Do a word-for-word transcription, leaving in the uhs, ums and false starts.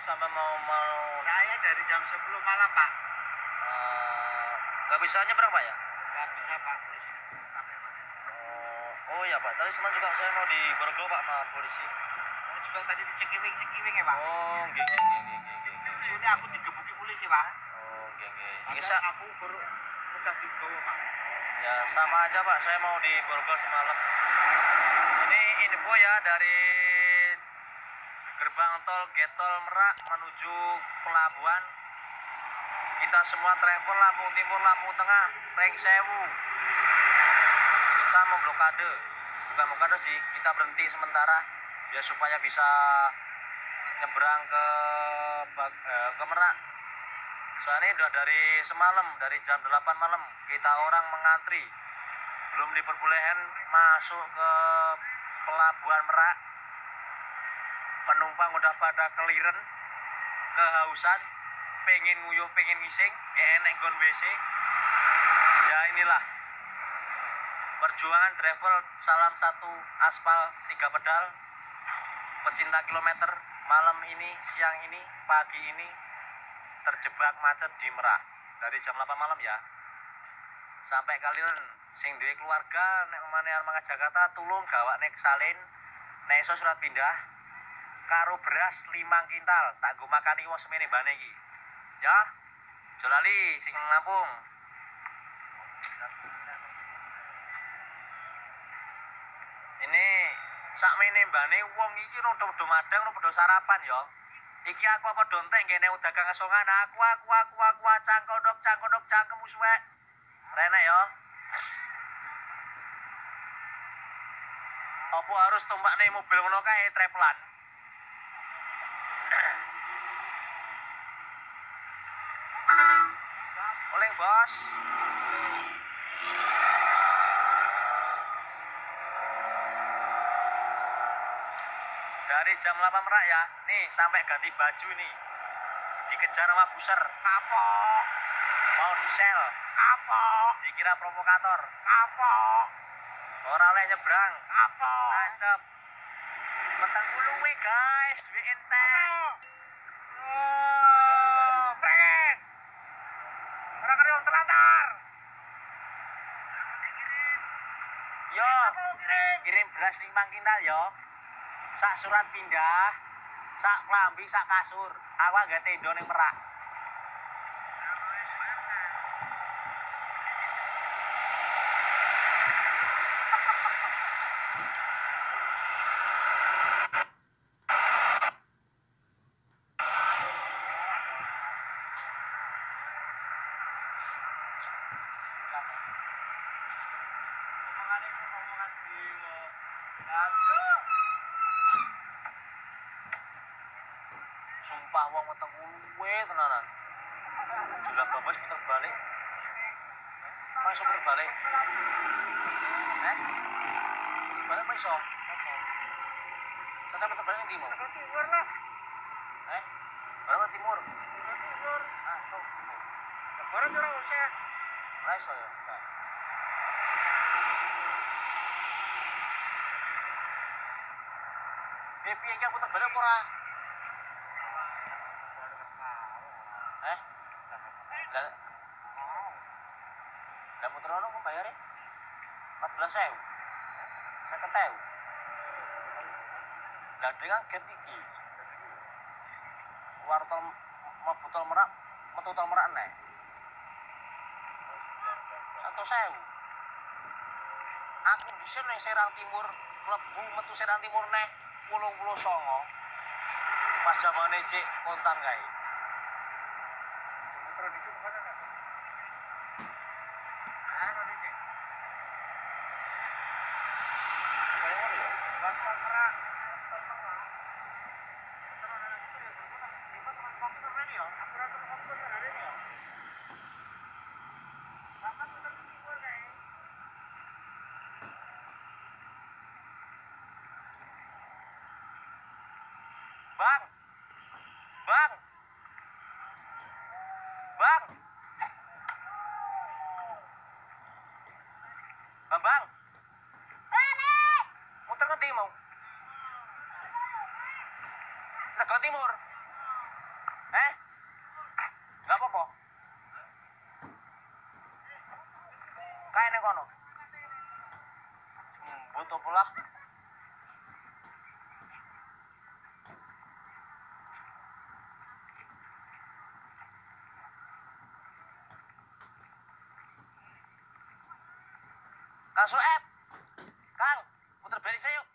sampai mau mau Saya dari jam sepuluh malam, Pak. eh, nggak bisa nyebrang Pak ya? Nggak bisa, Pak. Polisi pakai Pak. Oh, oh ya Pak. Tadi semalam juga saya mau diborgol Pak sama polisi. Oh, juga tadi di Cekiwing, Cekiwing ya, Pak? Oh, nggih nggih nggih nggih nggih nggih. Soalnya aku digebuki polisi, Pak. Oh, nggih nggih. Nggih, Padahal Sa- aku baru udah dibawa, Pak. Ya sama aja Pak. Saya mau diborgol semalam. Ini info ya dari gerbang tol Getol Merak menuju pelabuhan. Kita semua travel Lampung Timur, Lampung Tengah, Pring Sewu. Kita memblokade, bukan blokade sih, kita berhenti sementara ya supaya bisa nyebrang ke eh, ke Merak. Soalnya udah dari semalam, dari jam delapan malam kita orang mengantri, belum diperbolehkan masuk ke pelabuhan Merak. Penumpang udah pada keliren, kehausan, pengen nguyuh, pengen ngising, gak enek gon W C. Ya inilah perjuangan travel, salam satu aspal tiga pedal, pecinta kilometer. Malam ini, siang ini, pagi ini terjebak macet di Merak dari jam delapan malam ya sampai kalian sing duwe keluarga nek omane arep Jakarta tulung gawak nek salin nek iso surat pindah karo beras limang kintal tak go makani wong semene bane iki ya jolali sing Lampung. Ini sakmene mbane wong iki rada-rada madang rada sarapan ya. Iki aku apa dontek ngene dagang kesongan aku aku aku aku cangkodok cangkodok cangkemmu suwek. Renek ya. Apa harus tumpakne mobil ngono kae travelan? Oleh bos. Dari jam delapan Merak ya. Nih sampai ganti baju nih. Dikejar sama buser. Kapok. Mau disel. Kapok. Dikira provokator. Kapok. Ora oleh nyebrang. Kapok. Tancep. Petang puluh guys, duwe enteng. Oh, friend. Ora karo telantar. Yo, kirim beras limang kintal yo. Sak surat pindah, sak klambi, sak kasur. Awak gak tendo ning Merak. Sumpah wong weteng luwe tenanan. Jula babas puter balik. Mau iso puter balik? Eh? Puter balik mau iso? Caca puter balik ndi mau? Ke timur lah. Eh? Balik ke timur. Ke timur. Ah, tuh. Lebaran ora usah. Ora iso ya. Eh, piye iki puter balik apa ora? Eh? Lah lah muter ono kok bayare empat belas ribu. lima puluh ribu. Lah dengan get iki. Wartol mlebu tol Merak, metu tol Merak neh. seratus ribu. Aku dhisik ning Serang Timur, mlebu metu Serang Timur neh wolung puluh songo. Pas zamane cek kontan kae. Tradisi mana nek? Ah, tradisi. Kayak ngono ya. Bangkal Merak. Bang. Bang. Bang. Bambang. Balik. Muter ke timur. Cilegon Timur. Eh? Nggak apa-apa. Kae ning kono. Hmm, butuh pula. Kang Soeb. Kang, muter balik saya yuk.